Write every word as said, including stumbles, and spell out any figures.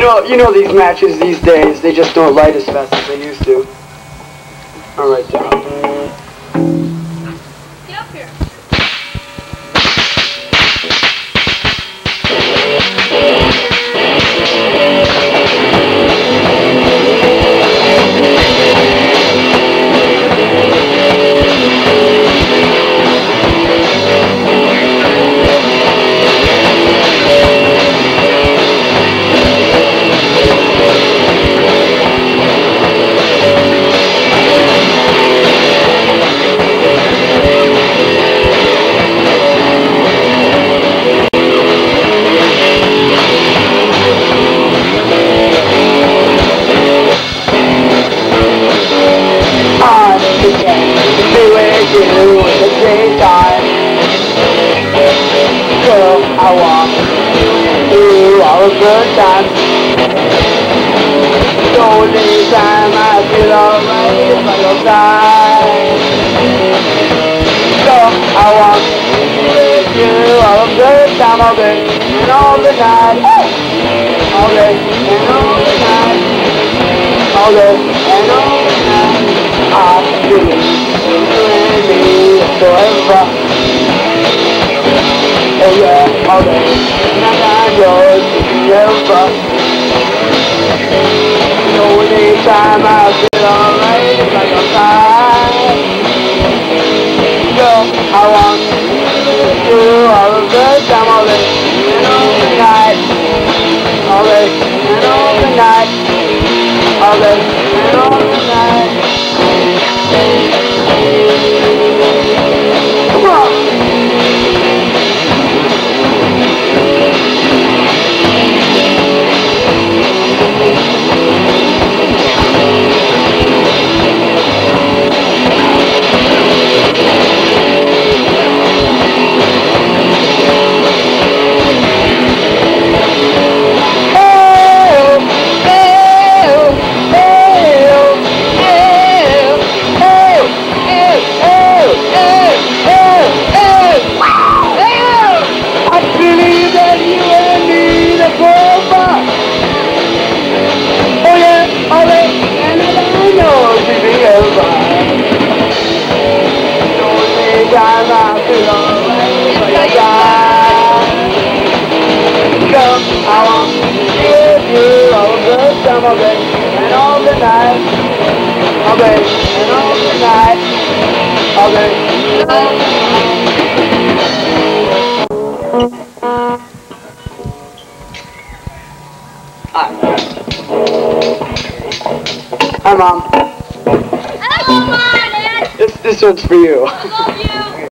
know, you know these matches these days, they just don't light as fast as they used to. All right, John. Get up here. I walk through all the good times. The only time I feel alright by your side. So I walk with you all the good time, all day and all the night. All day and all the night. All day and all the night. I believe you and me forever. Oh yeah, all day, and I'm yours forever. The only time I feel alright is by your side. Girl, I want you all of the time, all day, and all the night. All day, and all the night. All day, and all the night. Come on! All day and all the night. All day and all the night. All day and all the night. Hi. Hi, Mom. Hello, Mom, Dad. This, this one's for you. I love you.